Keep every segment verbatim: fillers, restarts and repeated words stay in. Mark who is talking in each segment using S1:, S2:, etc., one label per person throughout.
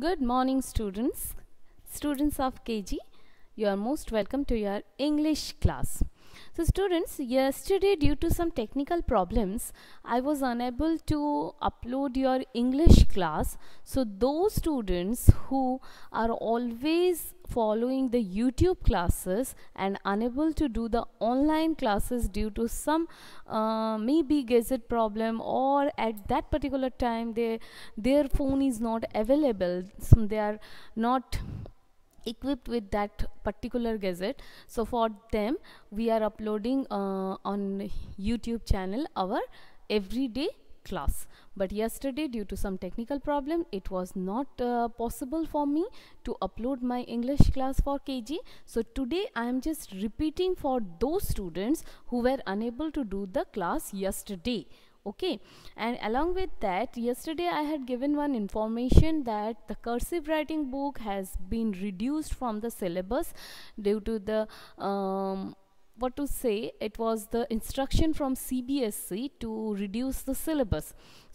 S1: Good morning, students. Students of K G, you are most welcome to your English class. So, students, yesterday, due to some technical problems, I was unable to upload your English class. So, those students who are always following the YouTube classes and unable to do the online classes due to some uh, maybe gadget problem, or at that particular time they their phone is not available, so they are not equipped with that particular gadget. So for them we are uploading uh, on YouTube channel our everyday class. But yesterday, due to some technical problem, it was not uh, possible for me to upload my English class for K G. So today I am just repeating for those students who were unable to do the class yesterday. Okay, and along with that, yesterday I had given one information that the cursive writing book has been reduced from the syllabus due to the um, what to say, it was the instruction from C B S E to reduce the syllabus.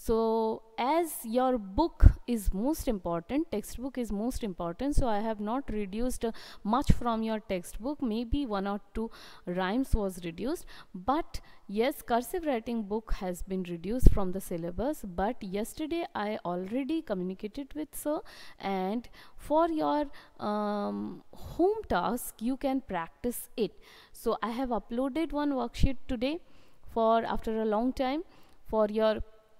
S1: So as your book is most important, textbook is most important, so I have not reduced uh, much from your textbook. Maybe one or two rhymes was reduced, but yes, cursive writing book has been reduced from the syllabus. But yesterday I already communicated with sir, and for your um, home task you can practice it. So I have uploaded one worksheet today for after a long time for your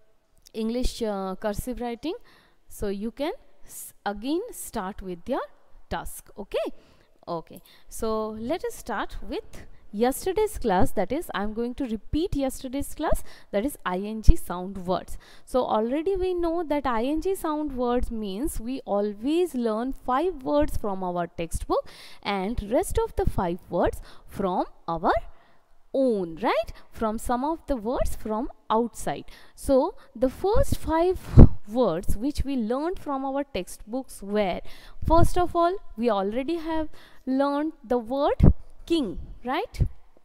S1: English uh, cursive writing. So you can again start with your task. Okay, okay. So let us start with yesterday's class. That is, I am going to repeat yesterday's class, that is ing sound words. So already we know that ing sound words means we always learn five words from our textbook and rest of the five words from our own, right? From some of the words from outside. So the first five words which we learned from our textbooks were, first of all, we already have learned the word king, right?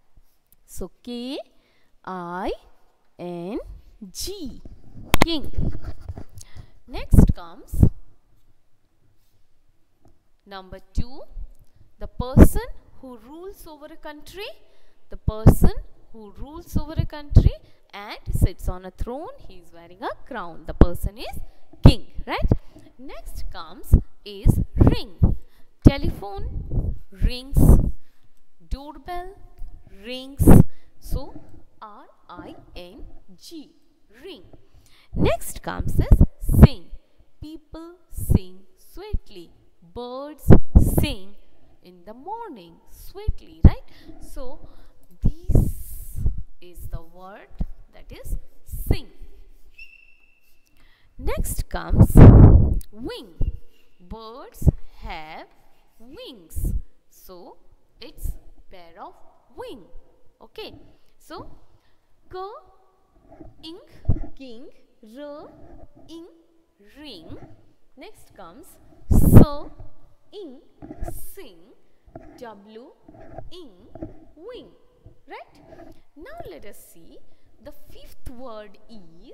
S1: So K I N G, king. Next comes number two, the person who rules over a country. The person who rules over a country and sits on a throne, he is wearing a crown. The person is king, right? Next comes is ring. Telephone rings, doorbell rings. So R I N G, ring. Next comes is sing. People sing sweetly. Birds sing in the morning sweetly, right? So this is the word that is sing. Next comes wing. Birds have wings, so it's pair of wing. Okay, so k, ing, king, r, ing, ring. Next comes s, ing, sing, w, ing, wing. Right? Now let us see, the fifth word is,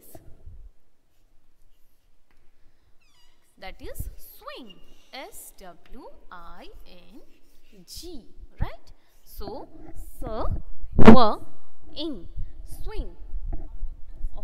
S1: that is swing. S W I N G, right? So s, w, ing, swing. Off.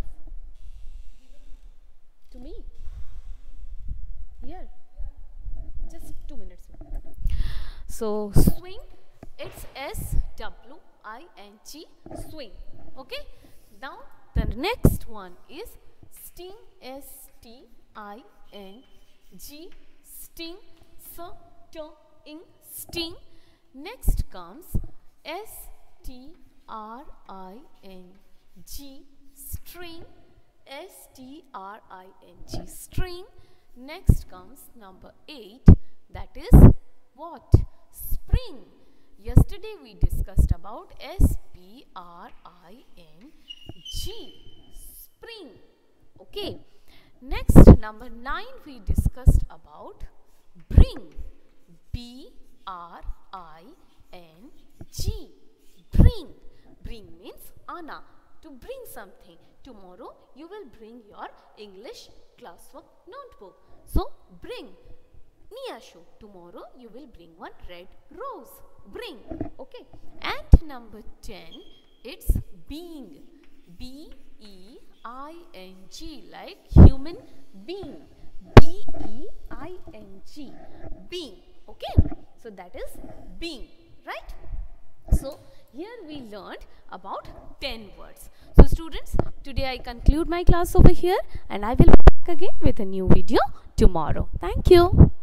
S1: To me? Here. Just two minutes. So swing, it's S W I N G, swing. Okay. Now the next one is sting. S T I N G, sting. S T ing, sting. Next comes S T R I N G, string. S T R I N G, string. Next comes number eight, that is what? Spring. Yesterday we discussed about S P R I N G, spring. Okay. Next, number nine, we discussed about bring. B R I N G, bring. Bring means Anna, to bring something. Tomorrow you will bring your English classwork notebook. So bring. Niyashu, tomorrow you will bring one red rose. Bring. Okay. And number ten, it's being. B E I N G, like human being. B E I N G. Being. Okay. So that is being, right? So here we learned about ten words. So students, today I conclude my class over here, and I will be back again with a new video tomorrow. Thank you.